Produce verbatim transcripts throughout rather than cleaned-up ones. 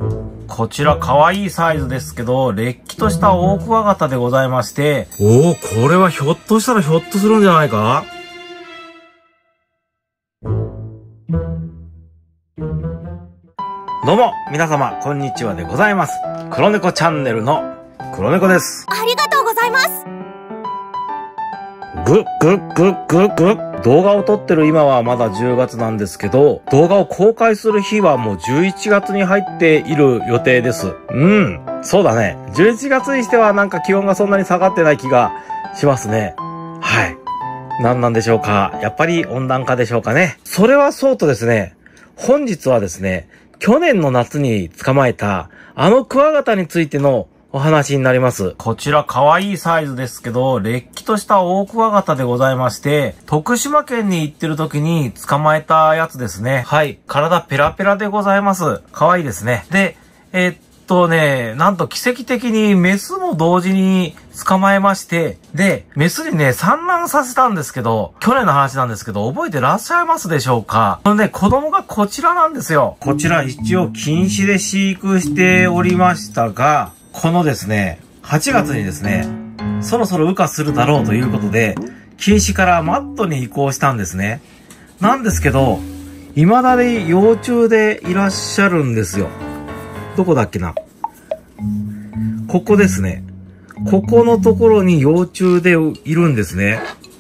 こちら可愛いサイズですけど、れっきとしたオオクワガタでございまして、おお、これはひょっとしたらひょっとするんじゃないか？どうも、皆様、こんにちはでございます。黒猫チャンネルの黒猫です。 ありがとうございます。 ぐ、ぐ、ぐ、ぐ、ぐ。動画を撮ってる今はまだじゅうがつなんですけど、動画を公開する日はもうじゅういちがつに入っている予定です。うん。そうだね。じゅういちがつにしてはなんか気温がそんなに下がってない気がしますね。はい。何なんでしょうか。やっぱり温暖化でしょうかね。それはそうとですね、本日はですね、去年の夏に捕まえたあのクワガタについてのお話になります。こちら可愛いサイズですけど、れっきとしたオオクワガタでございまして、徳島県に行ってる時に捕まえたやつですね。はい。体ペラペラでございます。可愛いですね。で、えー、っとね、なんと奇跡的にメスも同時に捕まえまして、で、メスにね、産卵させたんですけど、去年の話なんですけど、覚えてらっしゃいますでしょうか？このね、子供がこちらなんですよ。こちら一応禁止で飼育しておりましたが、このですね、はちがつにですね、そろそろ羽化するだろうということで、禁止からマットに移行したんですね。なんですけど、未だに幼虫でいらっしゃるんですよ。どこだっけな？ここですね。ここのところに幼虫でいるんですね。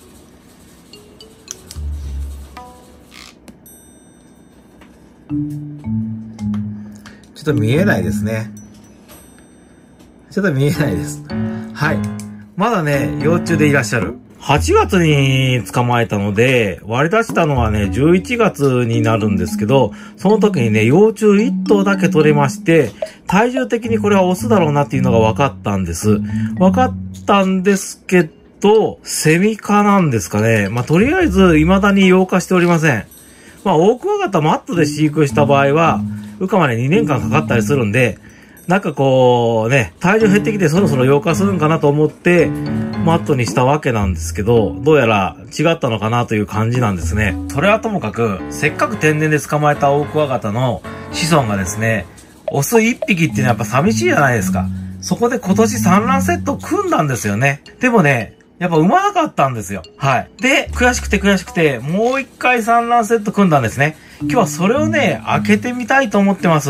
ちょっと見えないですね。ちょっと見えないです。はい。まだね、幼虫でいらっしゃる。はちがつに捕まえたので、割り出したのはね、じゅういちがつになるんですけど、その時にね、幼虫いっとうだけ取れまして、体重的にこれはオスだろうなっていうのが分かったんです。分かったんですけど、セミ科なんですかね。まあ、とりあえず、未だに幼化しておりません。まあ、オオクワガタマットで飼育した場合は、羽化までにねんかんかかったりするんで、なんかこうね、体重減ってきてそろそろ幼化するんかなと思って、マットにしたわけなんですけど、どうやら違ったのかなという感じなんですね。それはともかく、せっかく天然で捕まえたオオクワガタの子孫がですね、オスいっぴきっていうのはやっぱ寂しいじゃないですか。そこで今年産卵セットを組んだんですよね。でもね、やっぱ産まなかったんですよ。はい。で、悔しくて悔しくて、もう一回産卵セット組んだんですね。今日はそれをね、開けてみたいと思ってます。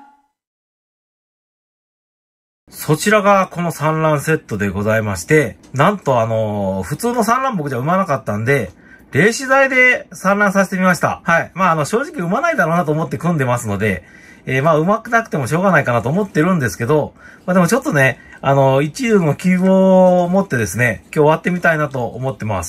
そちらがこの産卵セットでございまして、なんとあのー、普通の産卵僕じゃ産まなかったんで、冷子剤で産卵させてみました。はい。まああの、正直産まないだろうなと思って組んでますので、えー、まあ産まなくてもしょうがないかなと思ってるんですけど、まあでもちょっとね、あの、一縷の希望を持ってですね、今日終わってみたいなと思ってます。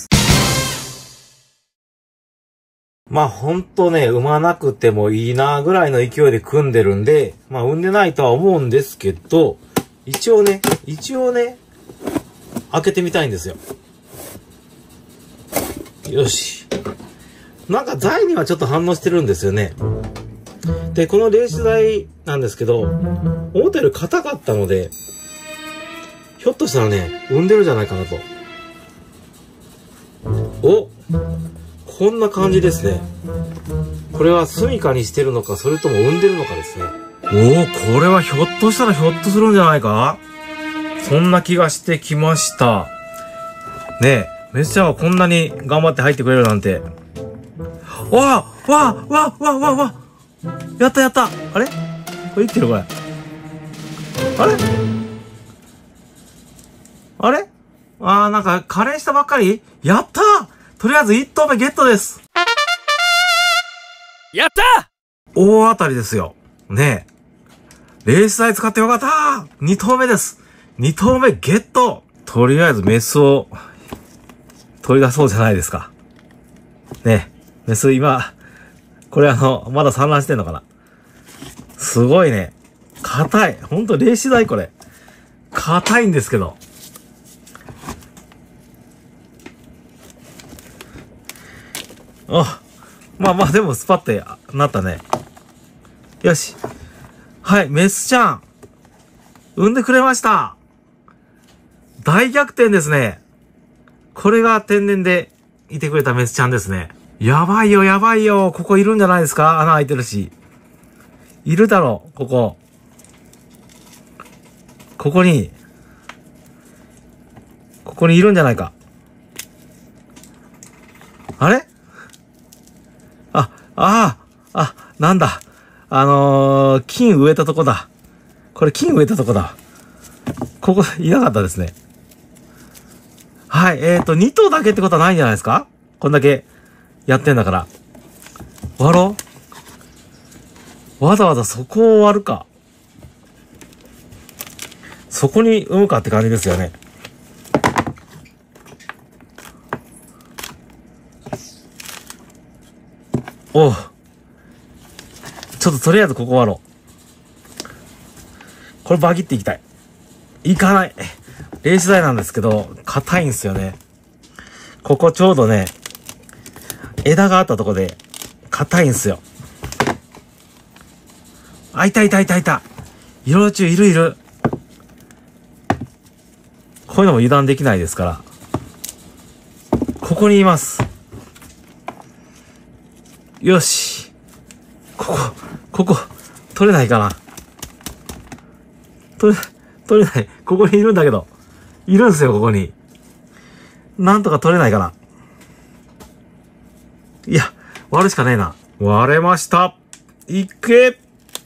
まあほんとね、産まなくてもいいなぐらいの勢いで組んでるんで、まあ産んでないとは思うんですけど、一応ね、一応ね、開けてみたいんですよ。よし。なんか材にはちょっと反応してるんですよね。で、この冷子剤なんですけど、思ったより硬かったので、ひょっとしたらね、産んでるんじゃないかなと。お、こんな感じですね。これは住処にしてるのか、それとも産んでるのかですね。おお、これはひょっとしたらひょっとするんじゃないか？そんな気がしてきました。ねえ、メスちゃんはこんなに頑張って入ってくれるなんて。わあわあわあわあわあわあやったやったあれこれ生きてるこれ。あれあれあーなんか加齢したばっかりやったーとりあえずいっとうめゲットです。 やった大当たりですよ。ねえ。冷子剤使ってよかったー !に 頭目です。に頭目ゲット。とりあえずメスを取り出そうじゃないですか。ねえ。メス今、これあの、まだ産卵してんのかな？すごいね。硬い。ほんと冷子剤これ。硬いんですけど。あ、まあまあでもスパってなったね。よし。はい、メスちゃん。産んでくれました。大逆転ですね。これが天然でいてくれたメスちゃんですね。やばいよ、やばいよ。ここいるんじゃないですか？穴開いてるし。いるだろう、ここ。 ここに、ここにいるんじゃないか。あれあ、ああ、あ、なんだ。あのー、金植えたとこだ。これ金植えたとこだ。ここ、いなかったですね。はい、えーと、に頭だけってことはないんじゃないですか？こんだけやってんだから。終わろう？わざわざそこを割るか。そこに産むかって感じですよね。おう。ちょっととりあえずここ割ろう。これバギっていきたい。いかない。レース台なんですけど、硬いんですよね。ここちょうどね、枝があったとこで、硬いんですよ。あ、いたいたいたいた。色中いるいる。こういうのも油断できないですから。ここにいます。よし。ここ、ここ、取れないかな。取れ、取れない。ここにいるんだけど。いるんですよ、ここに。なんとか取れないかな。いや、割るしかねえな。割れました。いけ。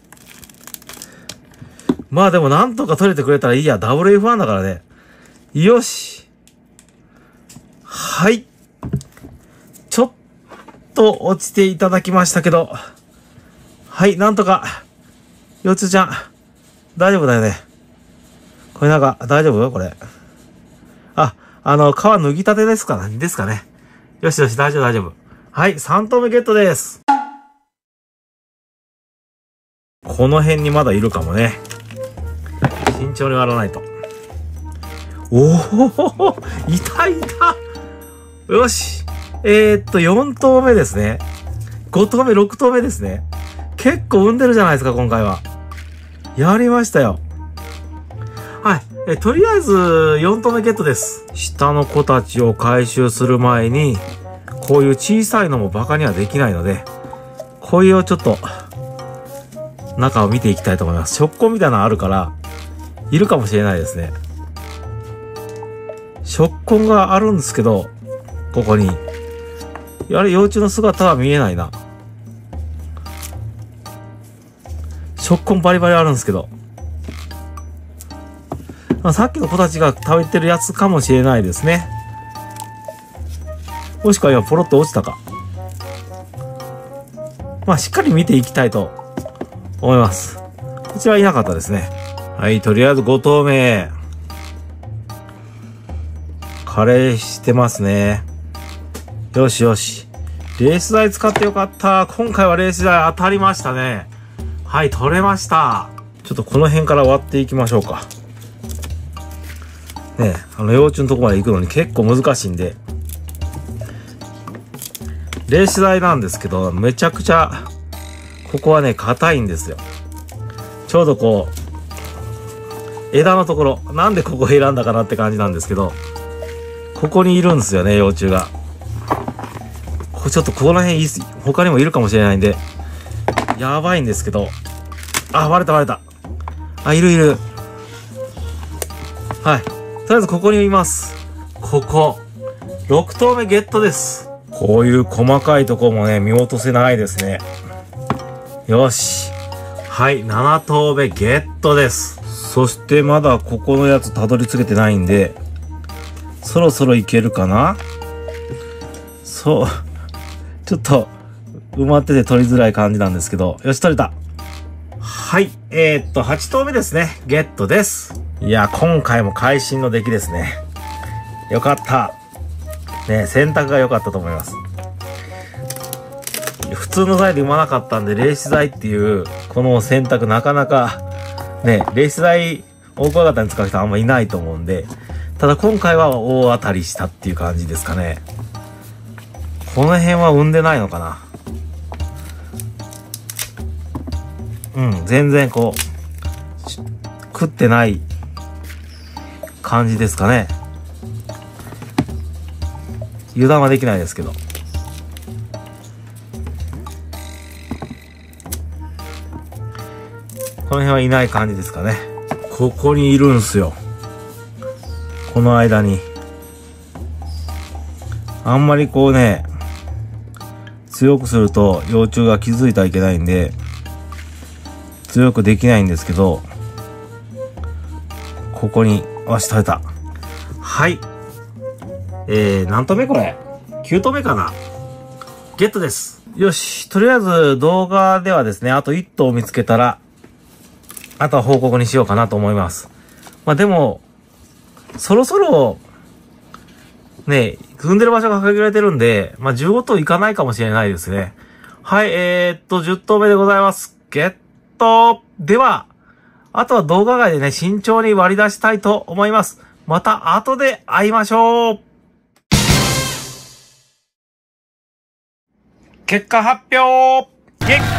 まあでもなんとか取れてくれたらいいや。ダブルエフワン だからね。よし。はい。ちょっと落ちていただきましたけど。はい、なんとか。よつちゃん。大丈夫だよね。これなんか、大丈夫？これ。あ、あの、皮脱ぎたてですかですかね。よしよし、大丈夫大丈夫。はい、さん頭目ゲットです。この辺にまだいるかもね。慎重に割らないと。おお、いたいた。よし。えー、っと、よん頭目ですね。ご頭目、ろく頭目ですね。結構産んでるじゃないですか、今回は。やりましたよ。はい。え、とりあえず、よん頭目ゲットです。下の子たちを回収する前に、こういう小さいのもバカにはできないので、こういうちょっと、中を見ていきたいと思います。食痕みたいなのあるから、いるかもしれないですね。食痕があるんですけど、ここに。あれ、幼虫の姿は見えないな。食痕バリバリあるんですけど。まあ、さっきの子たちが食べてるやつかもしれないですね。もしくは今ポロッと落ちたか。まあ、しっかり見ていきたいと思います。こちらはいなかったですね。はい、とりあえずご頭目。カレーしてますね。よしよし。レース台使ってよかった。今回はレース台当たりましたね。はい、取れました。ちょっとこの辺から割っていきましょうか。ねえ、あの幼虫のとこまで行くのに結構難しいんで。レース台なんですけど、めちゃくちゃ、ここはね、硬いんですよ。ちょうどこう、枝のところ、なんでここ選んだかなって感じなんですけど、ここにいるんですよね、幼虫が。これちょっとこの辺いい、他にもいるかもしれないんで、やばいんですけど、あ、割れた割れた。あ、いるいる。はい。とりあえずここにいます。ここ、ろく頭目ゲットです。こういう細かいとこもね、見落とせないですね。よし。はい、なな頭目ゲットです。そしてまだここのやつたどり着けてないんで、そろそろいけるかな？そう。ちょっと、埋まってて取りづらい感じなんですけど、よし、取れた。はい、えー、っと、はち頭目ですね。ゲットです。いや、今回も会心の出来ですね。よかった。ね、選択が良かったと思います。普通の材で産まなかったんで、レース材っていう、この選択なかなか、ね、レース材、大クワガタに使う人あんまいないと思うんで、ただ今回は大当たりしたっていう感じですかね。この辺は産んでないのかな。うん、全然こう、食ってない感じですかね。油断はできないですけど。この辺はいない感じですかね。 ここにいるんすよ。この間に。あんまりこうね、強くすると幼虫が気づいたらいけないんで、強くできないんですけど、ここに、わし取れた。はい。えー、何頭目これ ?きゅう 頭目かな。ゲットです。よし。とりあえず動画ではですね、あといっ頭見つけたら、あとは報告にしようかなと思います。まあでも、そろそろ、ね、住んでる場所が限られてるんで、まあじゅうご頭いかないかもしれないですね。はい、えー、っと、じゅっ頭目でございます。ゲットでは、あとは動画外でね、慎重に割り出したいと思います。また後で会いましょう。結果発表イェイ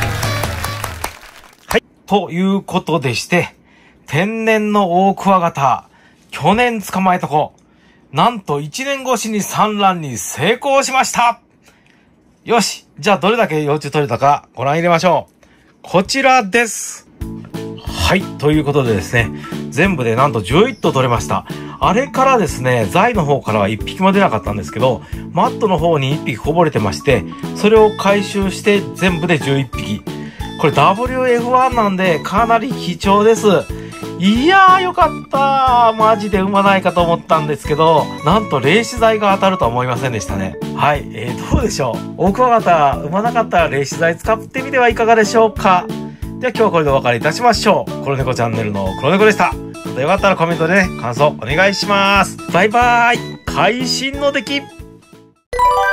はい。ということでして、天然の大クワガタ、去年捕まえた子、なんといちねん越しに産卵に成功しました。よし。じゃあどれだけ幼虫取れたかご覧入れましょう。こちらです。はい。ということでですね、全部でなんとじゅういっ頭取れました。あれからですね、材の方からはいっぴきも出なかったんですけど、マットの方にいっぴきこぼれてまして、それを回収して全部でじゅういっぴき。これ ダブリューエフワン なんでかなり貴重です。いやーよかったー。マジで産まないかと思ったんですけど、なんと冷死剤が当たるとは思いませんでしたね。はい。えー、どうでしょう。大クワガタ産まなかったら冷死剤使ってみてはいかがでしょうか。では今日はこれでお別れいたしましょう。黒猫チャンネルの黒猫でした。またよかったらコメントでね、感想お願いします。バイバーイ。会心の出来。